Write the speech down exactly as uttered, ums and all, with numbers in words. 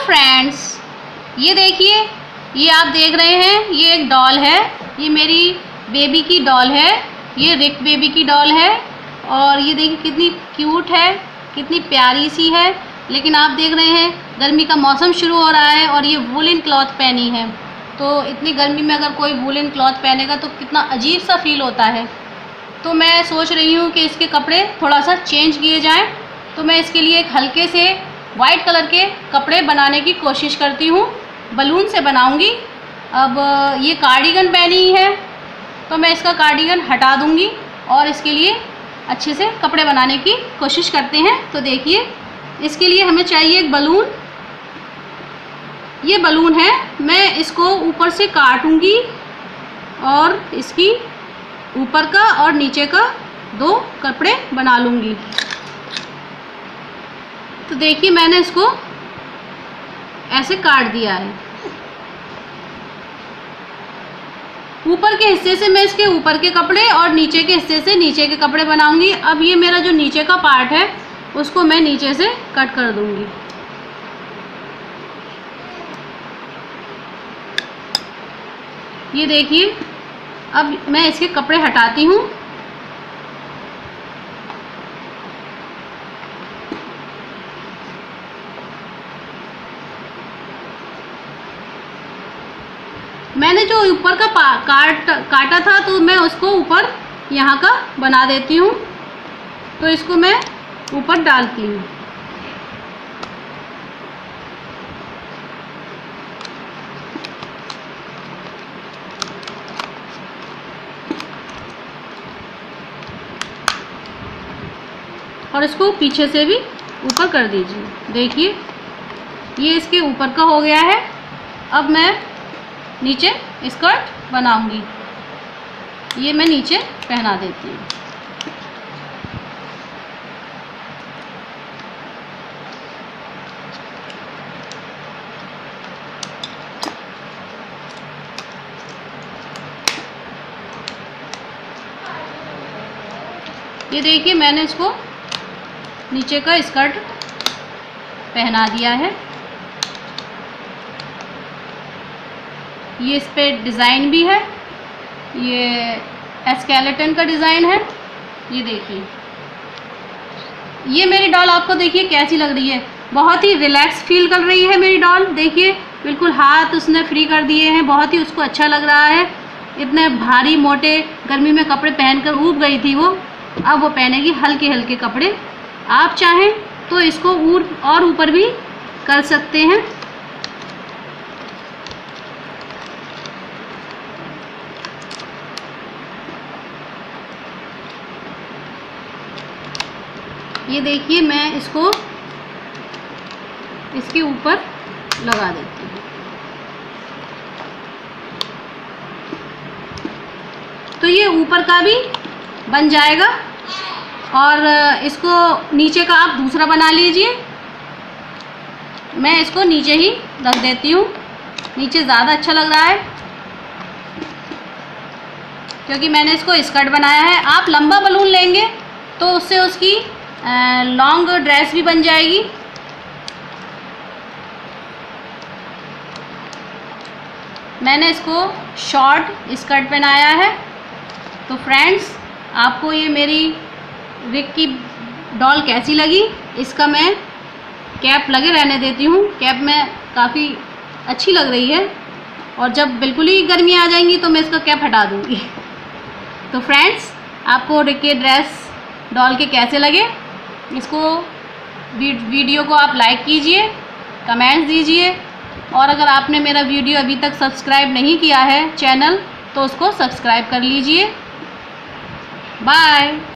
Friends, ये देखिए, ये आप देख रहे हैं, ये एक डॉल है। ये मेरी बेबी की डॉल है, ये रिक बेबी की डॉल है। और ये देखिए कितनी क्यूट है, कितनी प्यारी सी है। लेकिन आप देख रहे हैं गर्मी का मौसम शुरू हो रहा है और ये वूलन क्लॉथ पहनी है, तो इतनी गर्मी में अगर कोई वूलन क्लॉथ पहनेगा तो कितना अजीब सा फील होता है। तो मैं सोच रही हूँ कि इसके कपड़े थोड़ा सा चेंज किए जाएं। तो मैं इसके लिए एक हल्के से वाइट कलर के कपड़े बनाने की कोशिश करती हूँ, बलून से बनाऊँगी। अब ये कार्डिगन पहनी है तो मैं इसका कार्डिगन हटा दूँगी और इसके लिए अच्छे से कपड़े बनाने की कोशिश करते हैं। तो देखिए, इसके लिए हमें चाहिए एक बलून। ये बलून है, मैं इसको ऊपर से काटूँगी और इसकी ऊपर का और नीचे का दो कपड़े बना लूँगी। तो देखिए, मैंने इसको ऐसे काट दिया है। ऊपर के हिस्से से मैं इसके ऊपर के कपड़े और नीचे के हिस्से से नीचे के कपड़े बनाऊंगी। अब ये मेरा जो नीचे का पार्ट है उसको मैं नीचे से कट कर दूंगी। ये देखिए, अब मैं इसके कपड़े हटाती हूँ। मैंने जो ऊपर का काट काटा था तो मैं उसको ऊपर यहाँ का बना देती हूँ। तो इसको मैं ऊपर डालती हूँ। और इसको पीछे से भी ऊपर कर दीजिए। देखिए, ये इसके ऊपर का हो गया है। अब मैं नीचे स्कर्ट बनाऊंगी। ये मैं नीचे पहना देती हूँ। ये देखिए, मैंने इसको नीचे का स्कर्ट पहना दिया है। ये इस पे डिज़ाइन भी है, ये स्केलेटन का डिज़ाइन है। ये देखिए, ये मेरी डॉल आपको देखिए कैसी लग रही है। बहुत ही रिलैक्स फील कर रही है मेरी डॉल। देखिए, बिल्कुल हाथ उसने फ्री कर दिए हैं, बहुत ही उसको अच्छा लग रहा है। इतने भारी मोटे गर्मी में कपड़े पहनकर ऊब गई थी वो, अब वो पहनेगी हल्के हल्के कपड़े। आप चाहें तो इसको और ऊपर भी कर सकते हैं। ये देखिए, मैं इसको इसके ऊपर लगा देती हूँ। तो ये ऊपर का भी बन जाएगा और इसको नीचे का आप दूसरा बना लीजिए। मैं इसको नीचे ही रख देती हूँ, नीचे ज़्यादा अच्छा लग रहा है क्योंकि मैंने इसको स्कर्ट बनाया है। आप लंबा बलून लेंगे तो उससे उसकी लॉन्ग ड्रेस भी बन जाएगी। मैंने इसको शॉर्ट स्कर्ट पहनाया है। तो फ्रेंड्स, आपको ये मेरी रिक की डॉल कैसी लगी? इसका मैं कैप लगे रहने देती हूँ। कैप में काफ़ी अच्छी लग रही है और जब बिल्कुल ही गर्मी आ जाएंगी तो मैं इसका कैप हटा दूँगी। तो फ्रेंड्स, आपको रिक के ड्रेस डॉल के कैसे लगे? इसको वीडियो को आप लाइक कीजिए, कमेंट्स दीजिए और अगर आपने मेरा वीडियो अभी तक सब्सक्राइब नहीं किया है चैनल, तो उसको सब्सक्राइब कर लीजिए। बाय।